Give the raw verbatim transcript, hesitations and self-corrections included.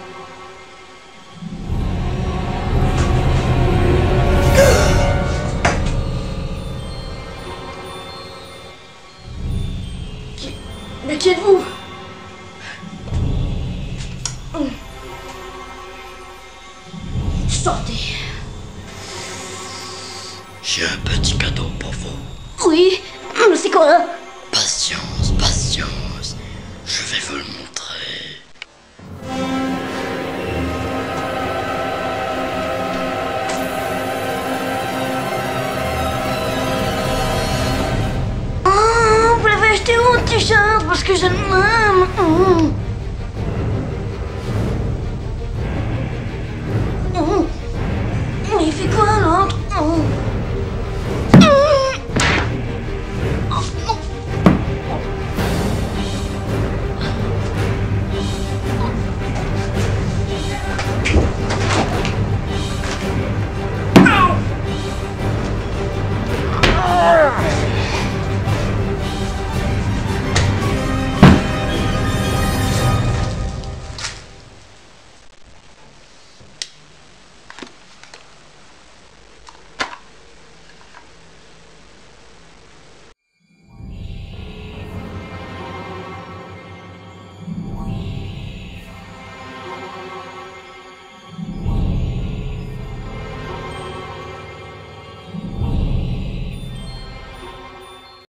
Qui... Mais qui êtes-vous? Sortez. J'ai un petit cadeau pour vous. Oui, mais c'est quoi? Patience, patience. Je vais vous le montrer. Oh, vous l'avez acheté où, t-shirt? Parce que je l'aime.